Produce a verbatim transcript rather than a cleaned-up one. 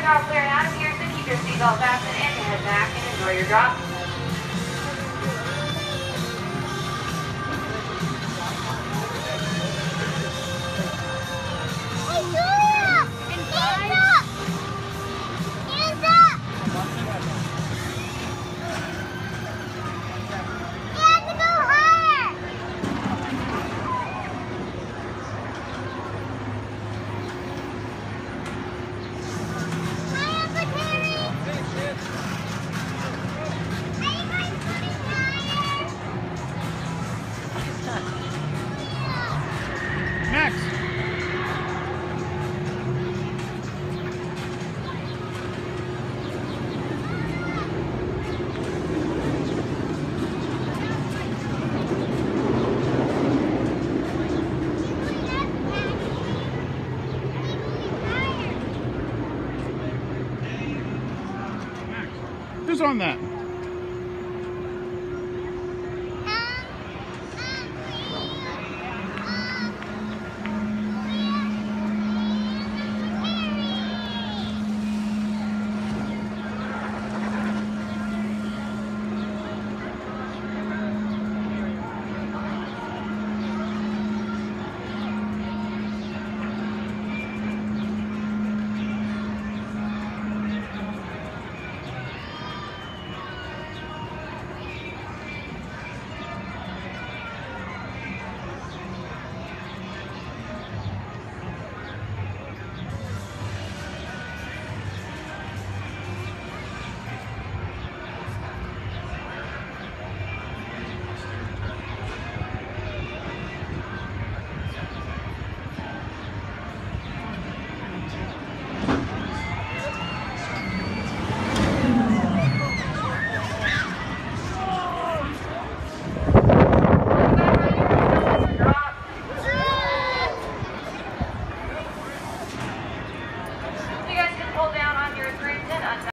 are all clear and out of here, so keep your seatbelt fastened and your head back and enjoy your drop. Max. Who's on that?